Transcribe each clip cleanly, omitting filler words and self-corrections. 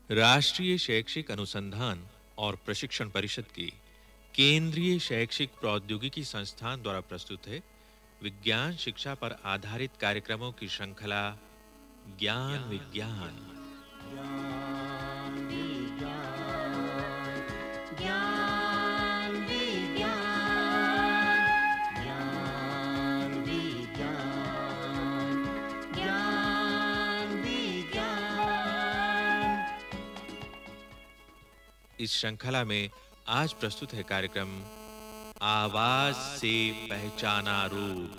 राष्ट्रीय शैक्षिक अनुसंधान और प्रशिक्षण परिषद की केंद्रीय शैक्षिक प्रौद्योगिकी संस्थान द्वारा प्रस्तुत है विज्ञान शिक्षा पर आधारित कार्यक्रमों की श्रृंखला ज्ञान विज्ञान। ज्ञान विज्ञान ज्ञान विज्ञान ज्ञान विज्ञान ज्ञान विज्ञान। इस श्रृंखला में आज प्रस्तुत है कार्यक्रम आवाज से पहचाना रोग।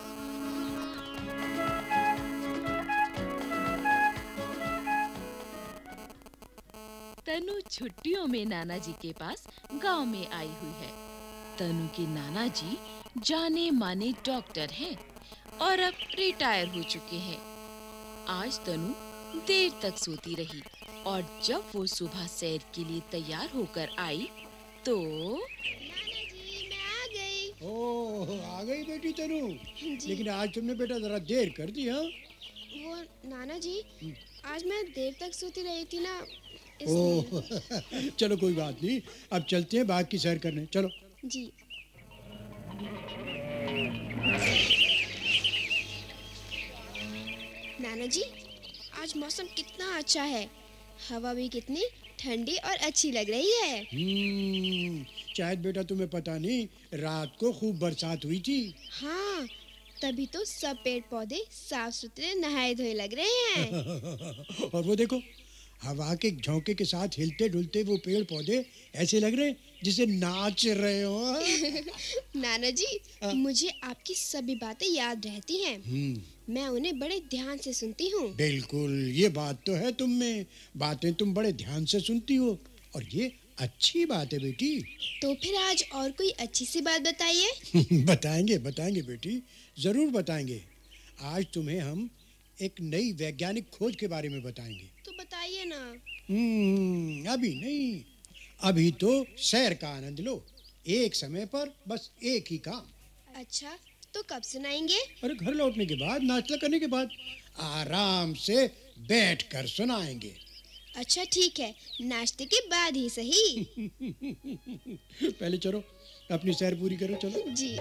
तनु छुट्टियों में नाना जी के पास गांव में आई हुई है। तनु के नाना जी जाने माने डॉक्टर हैं और अब रिटायर हो चुके हैं। आज तनु देर तक सोती रही और जब वो सुबह सैर के लिए तैयार होकर आई तो नाना जी मैं आ गई। ओह, आ गई बेटी तनु। जी। लेकिन आज तुमने बेटा जरा देर कर दी। हाँ, वो नाना जी आज मैं देर तक सोती रही थी ना ओह इसलिए। चलो कोई बात नहीं, अब चलते हैं बाग की सैर करने। चलो। जी। नाना जी आज मौसम कितना अच्छा है, हवा भी कितनी ठंडी और अच्छी लग रही है। शायद बेटा तुम्हें पता नहीं, रात को खूब बरसात हुई थी। हाँ, तभी तो सब पेड़ पौधे साफ सुथरे नहाए धोए लग रहे हैं। और वो देखो, हवा के झोंके के साथ हिलते डुलते वो पेड़ पौधे ऐसे लग रहे हैं जिसे नाच रहे हो। नाना जी मुझे आपकी सभी बातें याद रहती हैं। मैं उन्हें बड़े ध्यान से सुनती हूँ। बिल्कुल, ये बात तो है तुम में, बातें तुम बड़े ध्यान से सुनती हो और ये अच्छी बात है बेटी। तो फिर आज और कोई अच्छी सी बात बताइए। बताएंगे बताएंगे बेटी, जरूर बताएंगे। आज तुम्हें हम एक नई वैज्ञानिक खोज के बारे में बताएंगे। तो बताइए ना। अभी नहीं, अभी तो सैर का आनंद लो। एक समय पर बस एक ही काम। अच्छा, तो कब सुनाएंगे? अरे घर लौटने के बाद, नाश्ता करने के बाद, आराम से बैठकर सुनाएंगे। अच्छा ठीक है, नाश्ते के बाद ही सही। पहले चलो अपनी सैर पूरी करो, चलो। जी।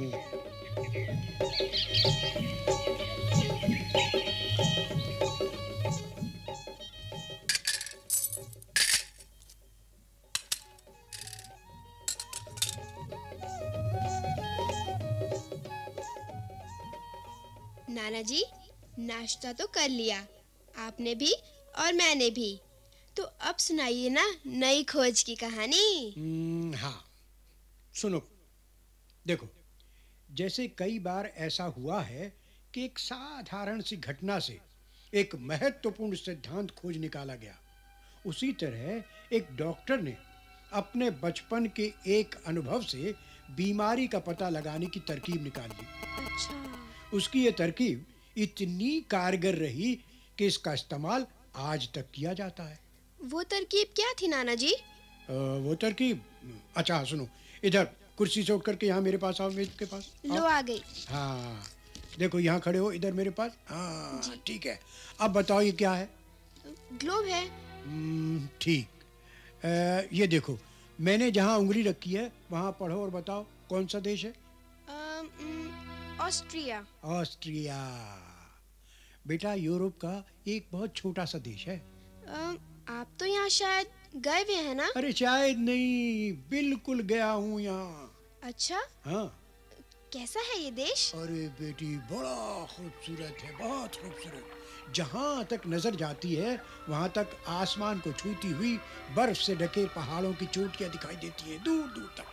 नाना जी नाश्ता तो कर लिया, आपने भी और मैंने भी। तो अब सुनाइए ना नई खोज की कहानी। हाँ सुनो, देखो, जैसे कई बार ऐसा हुआ है कि एक साधारण सी घटना से एक महत्वपूर्ण सिद्धांत खोज निकाला गया, उसी तरह एक डॉक्टर ने अपने बचपन के एक अनुभव से बीमारी का पता लगाने की तरकीब निकाल ली। अच्छा। उसकी ये तरकीब इतनी कारगर रही कि इसका इस्तेमाल आज तक किया जाता है। वो तरकीब क्या थी नाना जी? वो तरकीब, अच्छा सुनो, इधर कुर्सी से उठ करके यहाँ मेरे पास आओ, मेज के पास लो आओ। आ गई। हाँ देखो, यहाँ खड़े हो इधर मेरे पास। हाँ ठीक है, अब बताओ ये क्या है? ग्लोब है। ठीक। ये देखो, मैंने जहाँ उंगली रखी है वहाँ पढ़ो और बताओ कौन सा देश है? ऑस्ट्रिया। ऑस्ट्रिया बेटा यूरोप का एक बहुत छोटा सा देश है। आप तो यहाँ शायद गए हुए हैं ना? अरे शायद नहीं, बिल्कुल गया हूँ यहाँ। अच्छा, हाँ। कैसा है ये देश? अरे बेटी बड़ा खूबसूरत है, बहुत खूबसूरत। जहाँ तक नजर जाती है वहाँ तक आसमान को छूती हुई बर्फ से ढके पहाड़ों की चोटियाँ दिखाई देती है दूर दूर तक।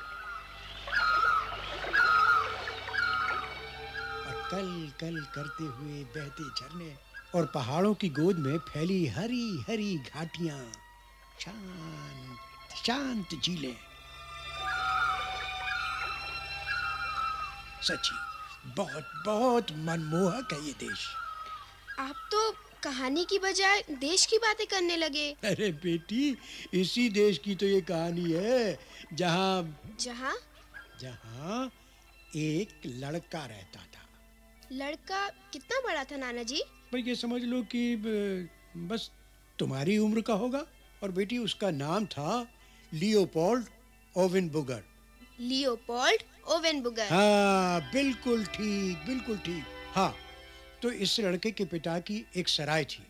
और कल कल करते हुए बहते झरने और पहाड़ों की गोद में फैली हरी हरी घाटियाँ, शांत शांत झीलें। सच्ची बहुत बहुत मनमोहक है ये देश। आप तो कहानी की बजाय देश की बातें करने लगे। अरे बेटी, इसी देश की तो ये कहानी है जहाँ जहाँ जहाँ एक लड़का रहता था। लड़का कितना बड़ा था नाना जी? पर ये समझ लो कि बस तुम्हारी उम्र का होगा। और बेटी उसका नाम था लियोपोल्ड ओवेनबुगर। लियोपोल्ड ओवेनबुगर। हाँ, बिल्कुल ठीक, बिल्कुल ठीक। हाँ, तो इस लड़के के पिता की एक सराय थी।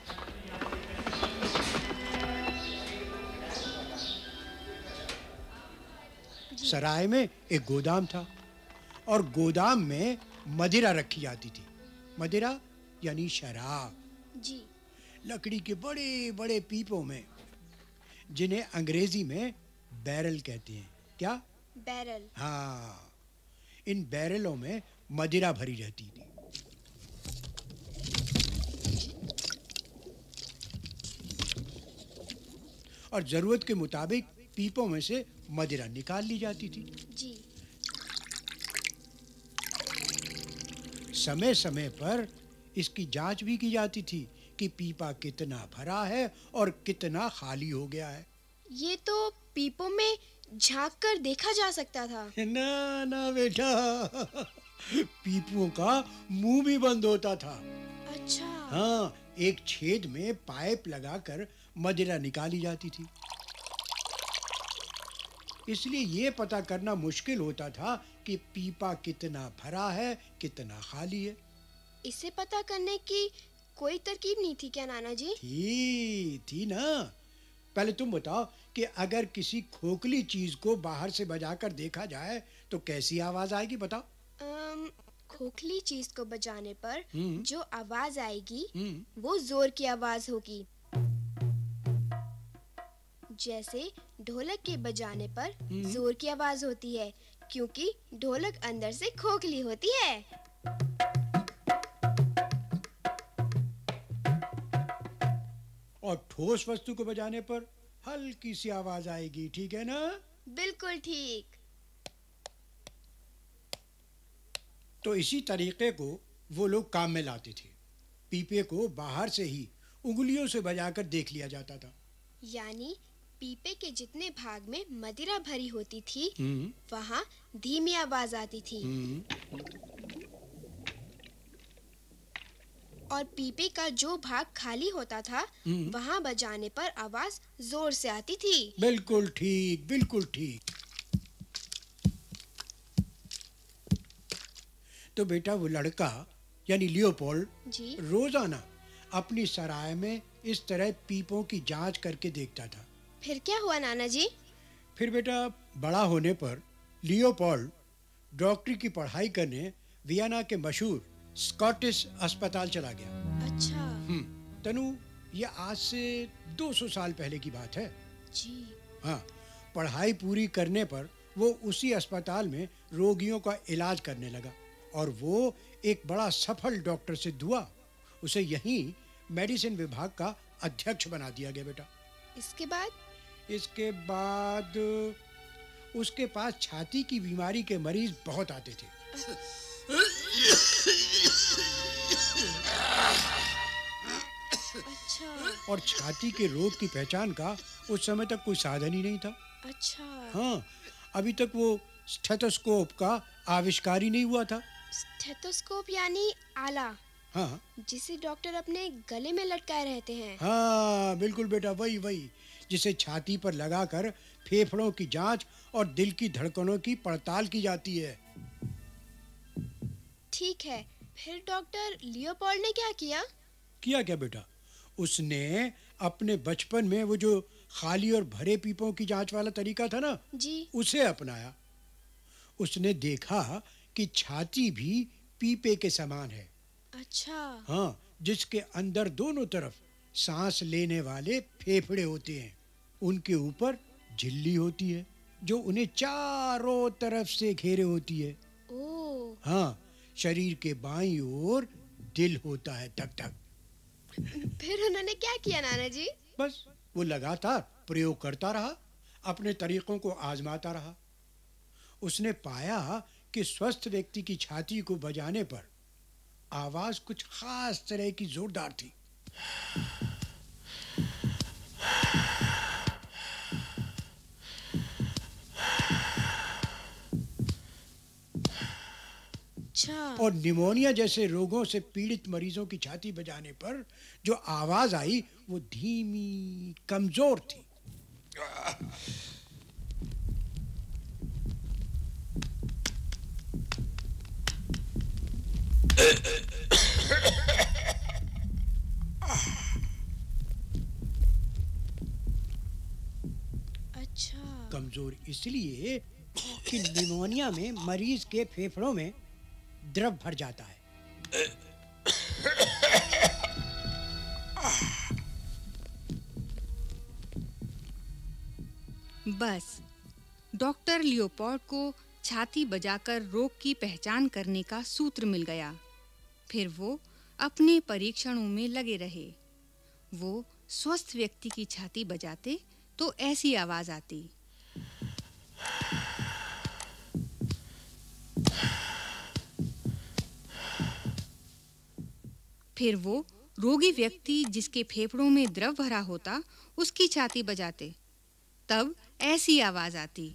सराय में एक गोदाम था और गोदाम में मदिरा रखी जाती थी। मदिरा यानी शराब। जी। लकड़ी के बड़े बड़े पीपों में, जिन्हें अंग्रेजी में बैरल कहते हैं। क्या? बैरल। हाँ, इन बैरलों में मदिरा भरी रहती थी। और जरूरत के मुताबिक पीपों में से मदिरा निकाल ली जाती थी। जी। समय समय पर इसकी जांच भी की जाती थी कि पीपा कितना भरा है और कितना खाली हो गया है। ये तो पीपों में झांक कर देखा जा सकता था। ना ना बेटा, पीपों का मुंह भी बंद होता था। अच्छा। हाँ, एक छेद में पाइप लगाकर मदिरा निकाली जाती थी। इसलिए ये पता करना मुश्किल होता था कि पीपा कितना भरा है, कितना खाली है। इसे पता करने की कोई तरकीब नहीं थी क्या नाना जी? थी ना। पहले तुम बताओ कि अगर किसी खोखली चीज को बाहर से बजाकर देखा जाए तो कैसी आवाज आएगी, बताओ। खोखली चीज को बजाने पर जो आवाज आएगी वो जोर की आवाज होगी। जैसे ढोलक के बजाने पर जोर की आवाज होती है, क्योंकि ढोलक अंदर से खोखली होती है। और ठोस वस्तु को बजाने पर हल्की सी आवाज आएगी, ठीक है ना? बिल्कुल ठीक। तो इसी तरीके को वो लोग काम में लाते थे। पीपे को बाहर से ही उंगलियों से बजाकर देख लिया जाता था। यानी पीपे के जितने भाग में मदिरा भरी होती थी वहाँ धीमी आवाज आती थी। और पीपे का जो भाग खाली होता था वहाँ बजाने पर आवाज जोर से आती थी। बिल्कुल ठीक, बिल्कुल ठीक। तो बेटा वो लड़का यानी लियोपोल्ड जी। रोजाना अपनी सराय में इस तरह पीपों की जांच करके देखता था। फिर क्या हुआ नाना जी? फिर बेटा बड़ा होने पर लियोपोल्ड डॉक्टरी की पढ़ाई करने वियना के मशहूर स्कॉटिश अस्पताल चला गया। अच्छा। तनु, ये आज से 200 साल पहले की बात है। जी। हाँ, पढ़ाई पूरी करने पर वो उसी अस्पताल में रोगियों का इलाज करने लगा और वो एक बड़ा सफल डॉक्टर सिद्ध हुआ। उसे यहीं मेडिसिन विभाग का अध्यक्ष बना दिया गया बेटा। इसके बाद उसके पास छाती की बीमारी के मरीज बहुत आते थे। अच्छा। और छाती के रोग की पहचान का उस समय तक कोई साधन ही नहीं था। अच्छा। हाँ, अभी तक वो स्टेथोस्कोप का आविष्कार ही नहीं हुआ था। स्टेथोस्कोप यानी आला। हाँ, जिसे डॉक्टर अपने गले में लटकाए रहते हैं। हाँ बिल्कुल बेटा, वही वही जिसे छाती पर लगाकर फेफड़ों की जांच और दिल की धड़कनों की पड़ताल की जाती है। ठीक है, फिर डॉक्टर लियोपोल्ड ने क्या किया? किया क्या बेटा? उसने अपने बचपन में वो जो खाली और भरे पीपों की जांच वाला तरीका था ना जी। उसे अपनाया। उसने देखा कि छाती भी पीपे के समान है। अच्छा। हाँ, जिसके अंदर दोनों तरफ सांस लेने वाले फेफड़े होते हैं। उनके ऊपर झिल्ली होती है जो उन्हें चारों तरफ से घेरे होती है। ओह। हाँ, शरीर के बाईं ओर दिल होता है, टक टक। फिर उन्होंने क्या किया नाना जी? बस वो लगातार प्रयोग करता रहा, अपने तरीकों को आजमाता रहा। उसने पाया कि स्वस्थ व्यक्ति की छाती को बजाने पर आवाज कुछ खास तरह की जोरदार थी। अच्छा। और निमोनिया जैसे रोगों से पीड़ित मरीजों की छाती बजाने पर जो आवाज आई वो धीमी, कमजोर थी। अच्छा। कमजोर इसलिए कि निमोनिया में मरीज के फेफड़ों में द्रव भर जाता है। बस डॉक्टर लियोपोल्ड को छाती बजाकर रोग की पहचान करने का सूत्र मिल गया। फिर वो अपने परीक्षणों में लगे रहे। वो स्वस्थ व्यक्ति की छाती बजाते तो ऐसी आवाज आती। फिर वो रोगी व्यक्ति जिसके फेफड़ों में द्रव भरा होता उसकी छाती बजाते, तब ऐसी आवाज आती।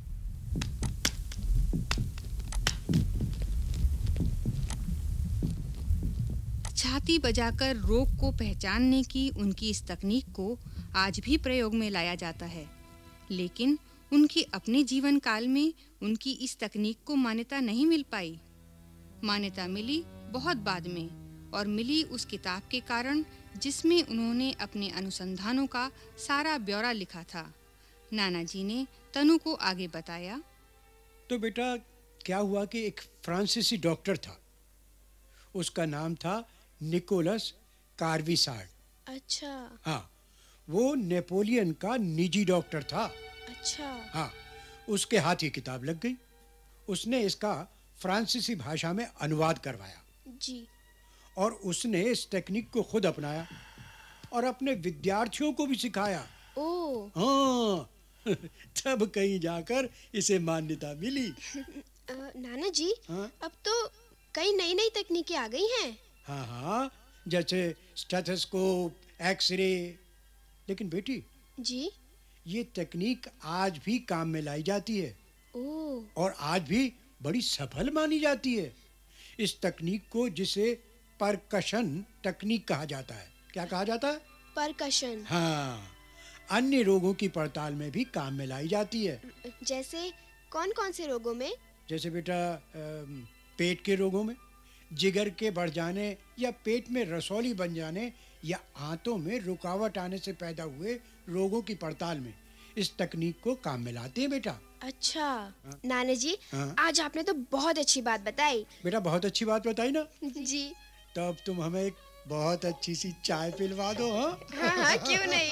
छाती बजाकर रोग को पहचानने की उनकी इस तकनीक को आज भी प्रयोग में लाया जाता है, लेकिन उनके अपने जीवन काल में उनकी इस तकनीक को मान्यता नहीं मिल पाई। मान्यता मिली बहुत बाद में, और मिली उस किताब के कारण जिसमें उन्होंने अपने अनुसंधानों का सारा ब्यौरा लिखा था। नाना जी ने तनु को आगे बताया। तो बेटा क्या हुआ कि एक फ्रांसीसी डॉक्टर था, उसका नाम था निकोलस कार्विसार्ड। अच्छा। हाँ, वो नेपोलियन का निजी डॉक्टर था। अच्छा। हाँ, उसके हाथ ये किताब लग गई। उसने इसका फ्रांसीसी भाषा में अनुवाद करवाया जी। और उसने इस टेक्निक को खुद अपनाया और अपने विद्यार्थियों को भी सिखाया। ओह। हाँ, तब कहीं जाकर इसे मान्यता मिली। नाना जी, हाँ? अब तो कई नई नई तकनीकें आ गई हैं। हाँ हाँ, जैसे स्टेथोस्कोप, एक्सरे। लेकिन बेटी जी। ये तकनीक आज भी काम में लाई जाती है ओह। और आज भी बड़ी सफल मानी जाती है। इस तकनीक को जिसे परकशन तकनीक कहा जाता है। क्या कहा जाता है? परकशन। हाँ, अन्य रोगों की पड़ताल में भी काम में लाई जाती है। जैसे कौन-कौन से रोगों में? जैसे बेटा पेट के रोगों में, जिगर के बढ़ जाने या पेट में रसौली बन जाने या आंतों में रुकावट आने से पैदा हुए रोगों की पड़ताल में इस तकनीक को काम में लाते हैं बेटा। अच्छा। नाना जी, हाँ? आज आपने तो बहुत अच्छी बात बताई। बेटा बहुत अच्छी बात बताई ना। जी। तो अब तुम हमें एक बहुत अच्छी सी चाय पिलवा दो। हाँ हाँ हाँ, क्यों नहीं।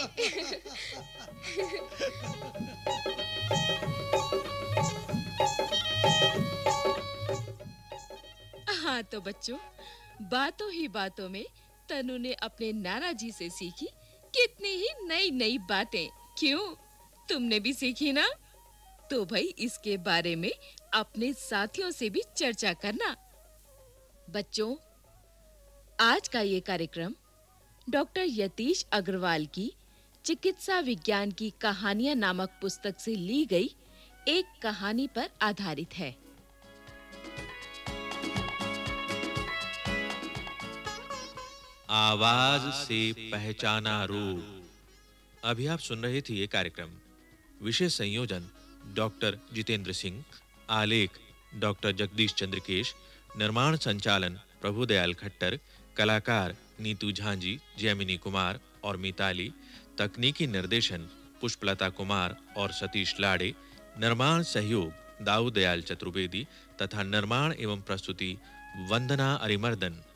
हाँ तो बच्चों, बातों ही बातों में तनु ने अपने नाना जी से सीखी कितनी ही नई नई बातें। क्यों, तुमने भी सीखी ना? तो भाई इसके बारे में अपने साथियों से भी चर्चा करना। बच्चों, आज का ये कार्यक्रम डॉक्टर यतीश अग्रवाल की चिकित्सा विज्ञान की कहानियां नामक पुस्तक से ली गई एक कहानी पर आधारित है। आवाज से पहचाना रोग। अभी आप सुन रहे थे ये कार्यक्रम। विषय संयोजन डॉक्टर जितेंद्र सिंह, आलेख डॉक्टर जगदीश चंद्रकेश, निर्माण संचालन प्रभुदयाल खट्टर, कलाकार नीतू झांजी, जैमिनी कुमार और मिताली, तकनीकी निर्देशन पुष्पलता कुमार और सतीश लाड़े, निर्माण सहयोग दाऊदयाल चतुर्वेदी तथा निर्माण एवं प्रस्तुति वंदना अरिमर्दन।